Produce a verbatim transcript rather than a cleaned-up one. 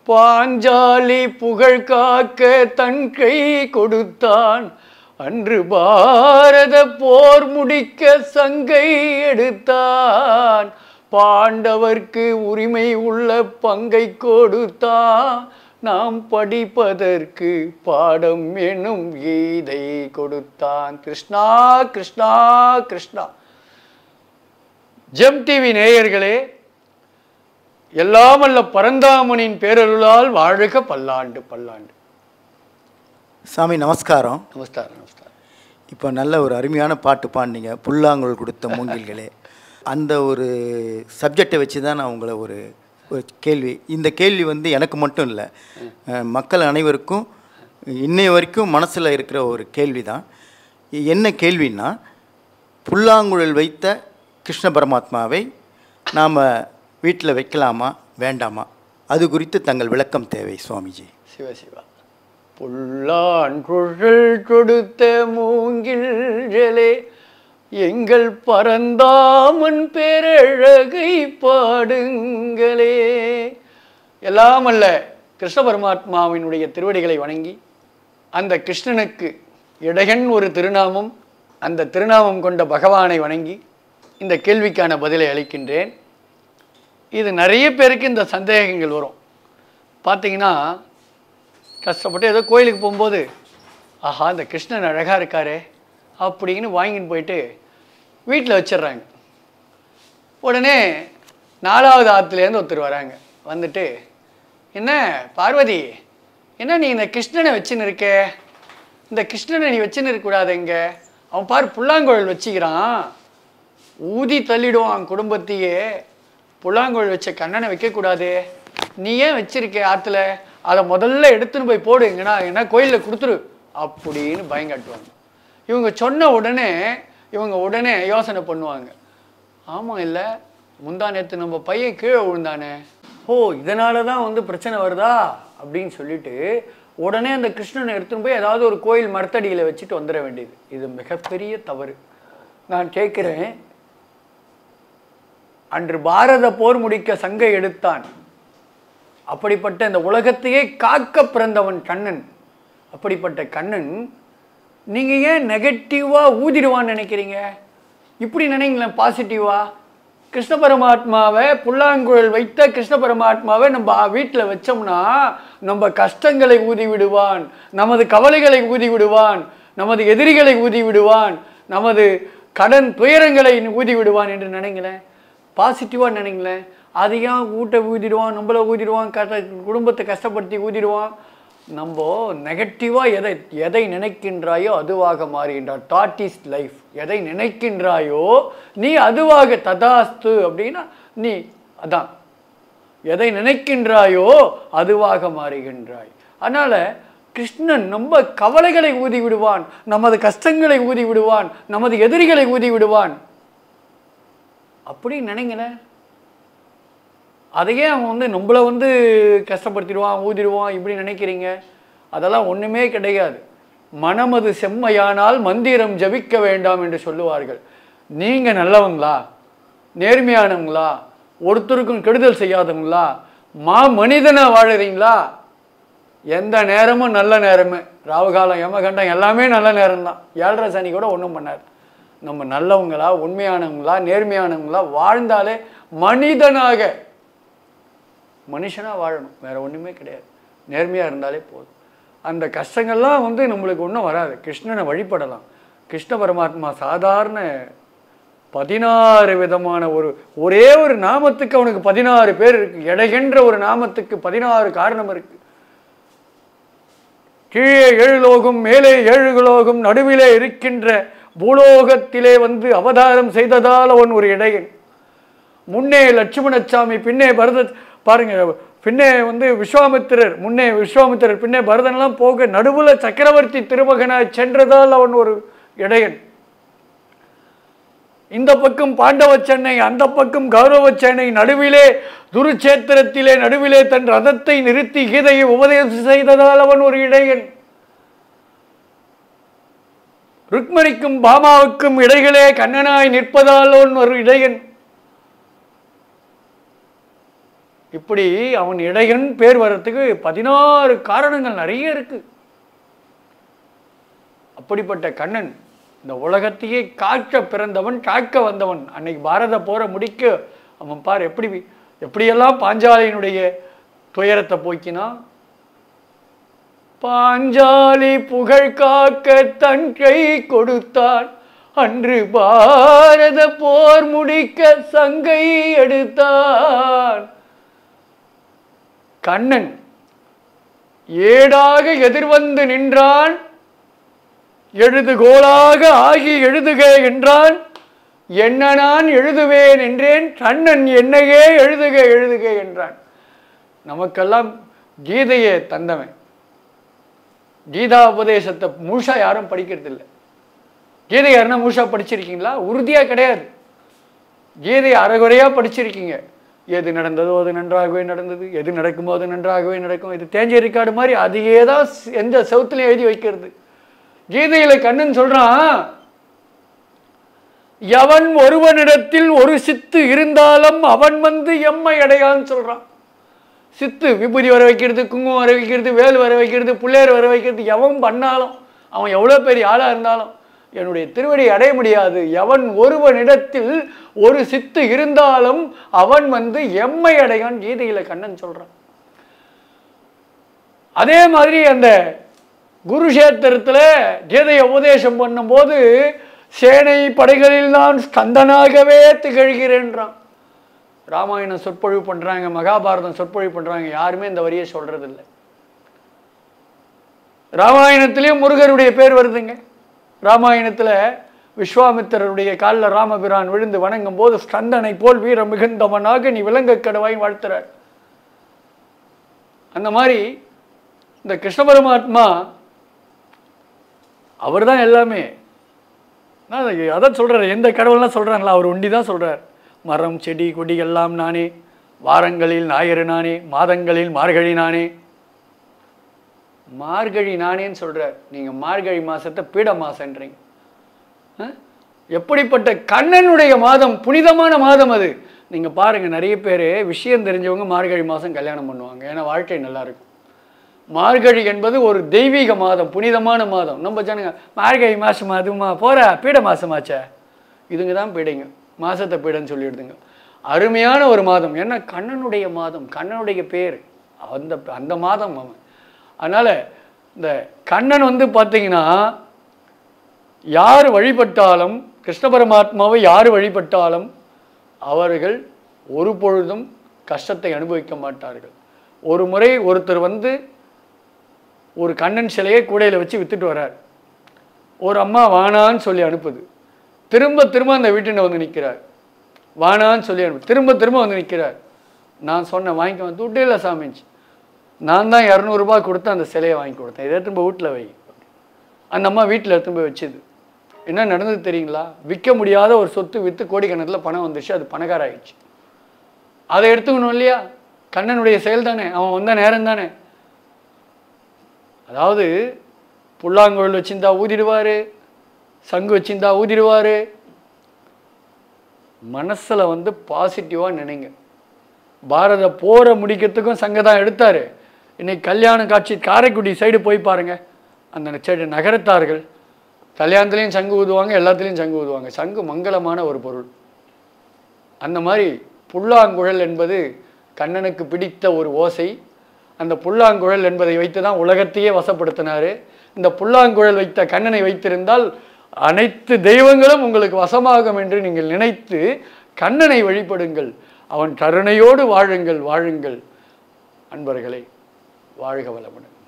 பாஞ்சாலி புகழ் காக்க தன் கை கொடுத்தான். அன்று பாரத போர் முடிக்க சங்கை எடுத்தான். பாண்டவர்க்கு உரிமை உள்ள பங்கை கொடுத்தான். நாம் படிப்பதற்கு பாடம் எனும் கீதை கொடுத்தான். கிருஷ்ணா கிருஷ்ணா கிருஷ்ணா. ஜெம் டிவி நேயர்களே, எல்லாமல்ல பரந்தாமனின் பேரருளால் வாழ்க பல்லாண்டு பல்லாண்டு. சாமி நமஸ்காரம். நமஸ்காரம் நமஸ்காரம். இப்போ நல்ல ஒரு அருமையான பாட்டு பாடினீங்க, புல்லாங்குழல் கொடுத்த மூங்கில்களே. அந்த ஒரு சப்ஜெக்டை வச்சு தான் நான் உங்களை ஒரு ஒரு கேள்வி, இந்த கேள்வி வந்து எனக்கு மட்டும் இல்லை, மக்கள் அனைவருக்கும் இன்னைய வரைக்கும் மனசில் இருக்கிற ஒரு கேள்வி தான். என்ன கேள்வின்னா, புல்லாங்குழல் வைத்த கிருஷ்ண பரமாத்மாவை நாம் வீட்டில் வைக்கலாமா வேண்டாமா, அது குறித்து தங்கள் விளக்கம் தேவை சுவாமிஜி. சிவ சிவா. புல்லாங்குழல் கொடுத்த மூங்கில்களே, எங்கள் பரந்தாமன் பேரழகை பாடுங்களே. எல்லாமல்ல கிருஷ்ண பரமாத்மாவினுடைய திருவடிகளை வணங்கி, அந்த கிருஷ்ணனுக்கு இடையன் ஒரு திருநாமம், அந்த திருநாமம் கொண்ட பகவானை வணங்கி இந்த கேள்விக்கான பதிலை அளிக்கின்றேன். இது நிறைய பேருக்கு இந்த சந்தேகங்கள் வரும். பார்த்தீங்கன்னா, கஷ்டப்பட்டு ஏதோ கோயிலுக்கு போகும்போது, ஆஹா இந்த கிருஷ்ணன் அழகாக இருக்காரே அப்படின்னு வாங்கின்னு போயிட்டு வீட்டில் வச்சிட்றாங்க. உடனே நாலாவது ஆற்றுலேருந்து ஒருத்தர் வராங்க. வந்துட்டு, என்ன பார்வதி, என்ன நீ இந்த கிருஷ்ணனை வச்சுன்னு இருக்க, இந்த கிருஷ்ணனை நீ வச்சுன்னு இருக்கக்கூடாது, எங்கே அவன் பார் புல்லாங்குழல் வச்சுக்கிறான், ஊதி தள்ளிடுவான் குடும்பத்தையே, புல்லாங்குழல் வச்ச கண்ணனை வைக்கக்கூடாது, நீ ஏன் வச்சிருக்க ஆற்றுல, அதை முதல்ல எடுத்துன்னு போய் போடு, எங்கன்னா என்ன கோயிலில் கொடுத்துரு அப்படின்னு பயங்காட்டுவாங்க. இவங்க சொன்ன உடனே இவங்க உடனே யோசனை பண்ணுவாங்க, ஆமாம் இல்லை முந்தா நேற்று நம்ம பையன் கீழே விழுந்தானே, ஓ இதனால தான் வந்து பிரச்சனை வருதா அப்படின்னு சொல்லிட்டு உடனே அந்த கிருஷ்ணனை எடுத்துன்னு போய் ஏதாவது ஒரு கோயில் மரத்தடியில் வச்சுட்டு வந்துட வேண்டியது. இது மிகப்பெரிய தவறு. நான் கேட்குறேன், அன்று பாரத போர் முடிக்க சங்கை எடுத்தான், அப்படிப்பட்ட இந்த உலகத்தையே காக்க பிறந்தவன் கண்ணன். அப்படிப்பட்ட கண்ணன் நீங்கள் ஏன் நெகட்டிவாக ஊதிடுவான்னு நினைக்கிறீங்க? இப்படி நினைங்களேன் பாசிட்டிவாக. கிருஷ்ண பரமாத்மாவை, புல்லாங்குழல் வைத்த கிருஷ்ண பரமாத்மாவை நம்ம வீட்டில் வச்சோம்னா நம்ம கஷ்டங்களை ஊதி விடுவான், நமது கவலைகளை ஊதி விடுவான், நமது எதிரிகளை ஊதி விடுவான், நமது கடன் துயரங்களை ஊதி விடுவான் என்று நினைங்களேன். பாசிட்டிவாக நினைங்களேன். அது ஏன் வீட்டை ஊதிடுவான், நம்மளை ஊதிடுவான், கஷ்ட குடும்பத்தை கஷ்டப்படுத்தி ஊதிடுவான். நம்ம நெகட்டிவாக எதை எதை நினைக்கின்றாயோ அதுவாக மாறுகின்றான். Thought is life. எதை நினைக்கின்றாயோ நீ அதுவாக ததாஸ்து அப்படின்னா நீ அதான் எதை நினைக்கின்றாயோ அதுவாக மாறுகின்றாய். அதனால் கிருஷ்ணன் நம்ம கவலைகளை ஊதி விடுவான், நமது கஷ்டங்களை ஊதி விடுவான், நமது எதிரிகளை ஊதி விடுவான். அப்படி நினைங்களேன். அதையே அவன் வந்து நம்மளை வந்து கஷ்டப்படுத்திடுவான், ஊதிடுவான் இப்படி நினைக்கிறீங்க. அதெல்லாம் ஒன்றுமே கிடையாது. மனமது செம்மையானால் மந்திரம் ஜபிக்க வேண்டாம் என்று சொல்லுவார்கள். நீங்கள் நல்லவங்களா, நேர்மையானவங்களா, ஒருத்தருக்கும் கெடுதல் செய்யாதவங்களா, மா மனிதனாக வாழுறீங்களா? எந்த நேரமும் நல்ல நேரமே, ராவுகாலம் யமகண்டம் எல்லாமே நல்ல நேரம்தான். ஏழரை சனி கூட ஒன்றும் பண்ணாது. நம்ம நல்லவங்களா, உண்மையானவங்களா, நேர்மையானவங்களா வாழ்ந்தாலே மனிதனாக மனுஷனாக வாழணும், வேறு ஒன்றுமே கிடையாது. நேர்மையாக இருந்தாலே போதும். அந்த கஷ்டங்கள்லாம் வந்து நம்மளுக்கு ஒன்றும் வராது. கிருஷ்ணனை வழிபடலாம். கிருஷ்ண பரமாத்மா சாதாரண பதினாறு விதமான ஒரு ஒரே ஒரு நாமத்துக்கு அவனுக்கு பதினாறு பேர் இருக்கு. எடைகின்ற ஒரு நாமத்துக்கு பதினாறு காரணம் இருக்கு. கீழே ஏழு லோகம், மேலே ஏழு லோகம், நடுவிலே இருக்கின்ற பூலோகத்திலே வந்து அவதாரம் செய்ததால் அவன் ஒரு இடையன். முன்னே லட்சுமணசாமி, பின்னே பரத, பாருங்க, பின்னே வந்து விஸ்வாமித்திரர், முன்னே விஸ்வாமித்திரர், பின்னே பரதனெல்லாம் போக நடுவில் சக்கரவர்த்தி திருமகனாய் சென்றதால் அவன் ஒரு இடையன். இந்த பக்கம் பாண்டவ சென்னை, அந்த பக்கம் கௌரவ சென்னை, நடுவிலே துருச்சேத்திரத்திலே நடுவிலே தன் ரதத்தை நிறுத்தி கீதையை உபதேசம் செய்ததால் அவன் ஒரு இடையன். ருக்மணிக்கும் பாமாவுக்கும் இடைகளே கண்ணனாய் நிற்பதால் அவன் ஒரு இடையன். இப்படி அவன் இடையன் பேர் வர்றதுக்கு பதினாறு காரணங்கள் நிறைய இருக்கு. அப்படிப்பட்ட கண்ணன் இந்த உலகத்தையே காக்க பிறந்தவன், காக்க வந்தவன். அன்னைக்கு பாரத போரை முடிக்க அவன் பார் எப்படி எப்படியெல்லாம் பாஞ்சாலியினுடைய துயரத்தை போக்கினா. பாஞ்சாலி புகழ் காக்க தன் கை கொடுத்தான், அன்று பாரத போர் முடிக்க சங்கை எடுத்தான். கண்ணன் ஏடாக எதிர்வந்து நின்றான், எழுதுகோளாக ஆகி எழுதுக என்றான். என்ன நான் எழுதுவேன் என்றேன், கண்ணன் என்னையே எழுதுக எழுதுக என்றான். நமக்கெல்லாம் கீதையை தந்தவன். கீதா உபதேசத்தை முழுசா யாரும் படிக்கிறது இல்லை. கீதை யாருன்னா முழுசா படிச்சிருக்கீங்களா? உறுதியா கிடையாது. கீதையை அரைகுறையா படிச்சிருக்கீங்க. எது நடந்ததோ அது நன்றாகவே நடந்தது, எது நடக்குமோ அது நன்றாகவே நடக்கும். இது தேஞ்ச ரெக்கார்டு மாதிரி அதையே தான் எந்த செவுத்துலையும் எழுதி வைக்கிறது. கீதையில கண்ணன் சொல்றான், எவன் ஒருவனிடத்தில் ஒரு சித்து இருந்தாலும் அவன் வந்து எம்மை அடையான்னு சொல்றான். சித்து விபூதி வர வைக்கிறது, குங்குமம் வர வைக்கிறது, வேல் வர வைக்கிறது, புள்ளையர் வர வைக்கிறது எவன் பண்ணாலும், அவன் எவ்வளோ பெரிய ஆளா இருந்தாலும் என்னுடைய திருவடி அடைய முடியாது. எவன் ஒருவனிடத்தில் ஒரு சித்து இருந்தாலும் அவன் வந்து எம்மை அடையான் கீதையில கண்ணன் சொல்றான். அதே மாதிரி அந்த குருஷேத்திரத்தில் கீதையை உபதேசம் பண்ணும் போது சேனை படைகளில் நான் ஸ்கந்தனாகவே திகழ்கிறேன்றான். ராமாயணம் சொற்பொழிவு பண்றாங்க, மகாபாரதம் சொற்பொழிவு பண்றாங்க, யாருமே இந்த வரியை சொல்றது இல்லை. ராமாயணத்திலேயும் முருகருடைய பேர் வருதுங்க. ராமாயணத்துல விஸ்வாமித்திரருடைய காலில் ராமபிரான் விழுந்து வணங்கும் போது ஸ்கந்தனை போல் வீர மிகுந்தவனாக நீ விளங்க கடவாய் வாழ்த்துறார். அந்த மாதிரி இந்த கிருஷ்ண பரமாத்மா அவர் தான் எல்லாமே. நான் அதான் சொல்றாரு, எந்த கடவுள்லாம் சொல்றாங்களா அவர் ஒண்டி தான் சொல்றார். மரம் செடி கொடி எல்லாம் நானே, வாரங்களில் ஞாயிறு நானே, மாதங்களில் மார்கழி நானே. மார்கழி நானேன்னு சொல்றார். நீங்க மார்கழி மாசத்தை பீட மாசன்றீங்க. எப்படிப்பட்ட கண்ணனுடைய மாதம், புனிதமான மாதம் அது. நீங்க பாருங்க, நிறைய பேர் விஷயம் தெரிஞ்சவங்க மார்கழி மாசம் கல்யாணம் பண்ணுவாங்க, ஏன்னா வாழ்க்கை நல்லா இருக்கும். மார்கழி என்பது ஒரு தெய்வீக மாதம், புனிதமான மாதம். நம்ம ஜனங்க மார்கழி மாசமா அதுமா போற பீட மாசமாச்சே, இதுங்க தான் பீடைங்க, மாசத்தை பீடன்னு சொல்லிடுதுங்க. அருமையான ஒரு மாதம், ஏன்னா கண்ணனுடைய மாதம், கண்ணனுடைய பேர் அந்த அந்த மாதம் அவன். அதனால இந்த கண்ணன் வந்து பார்த்தீங்கன்னா யார் வழிபட்டாலும், கிருஷ்ண பரமாத்மாவை யார் வழிபட்டாலும் அவர்கள் ஒரு பொழுதும் கஷ்டத்தை அனுபவிக்க மாட்டார்கள். ஒரு முறை ஒருத்தர் வந்து ஒரு கண்ணன் சிலையை கூடையில் வச்சு வித்துட்டு வர்றார். ஒரு அம்மா வானான்னு சொல்லி அனுப்புது. திரும்ப திரும்ப அந்த வீட்டில் வந்து நிற்கிறார். வானான்னு சொல்லி அனுப்பு திரும்ப திரும்ப வந்து நிற்கிறார். நான் சொன்னேன் வாங்கிக்க வந்து துட்டே இல்லை சாமிச்சு, நான் தான் இரநூறுபா கொடுத்து அந்த சிலையை வாங்கி கொடுத்தேன், இதை திரும்ப வீட்டில் வை. அந்த அம்மா வீட்டில் எடுத்து போய் வச்சுது. என்ன நடந்தது தெரியுங்களா? விற்க முடியாத ஒரு சொத்து விற்று கோடிக்கணக்கில் பணம் வந்துச்சு, அது பணக்கார ஆயிடுச்சு. அதை எடுத்துக்கணும் இல்லையா? கண்ணனுடைய செயல் தானே, அவன் வந்த நேரம் தானே. அதாவது புல்லாங்குழல் வச்சிருந்தா ஊதிடுவார், சங்கு வச்சிருந்தா ஊதிடுவார். மனசில் வந்து பாசிட்டிவாக நினைங்க. பாரத போரை முடிக்கிறதுக்கும் சங்க தான் எடுத்தார். இன்னைக்கு கல்யாண காட்சி காரைக்குடி சைடு போய் பாருங்க, அந்த சைடு நகரத்தார்கள் கல்யாணத்துலேயும் சங்கு ஊதுவாங்க, எல்லாத்துலேயும் சங்கு ஊதுவாங்க. சங்கு மங்களமான ஒரு பொருள். அந்த மாதிரி புல்லாங்குழல் என்பது கண்ணனுக்கு பிடித்த ஒரு ஓசை. அந்த புல்லாங்குழல் என்பதை வைத்து தான் உலகத்தையே வசப்படுத்தினார். இந்த புல்லாங்குழல் வைத்த கண்ணனை வைத்திருந்தால் அனைத்து தெய்வங்களும் உங்களுக்கு வசமாகும் என்று நீங்கள் நினைத்து கண்ணனை வழிபடுங்கள். அவன் கருணையோடு வாழுங்கள் வாழுங்கள். அன்பர்களே, வாழ்க வளமுடன்.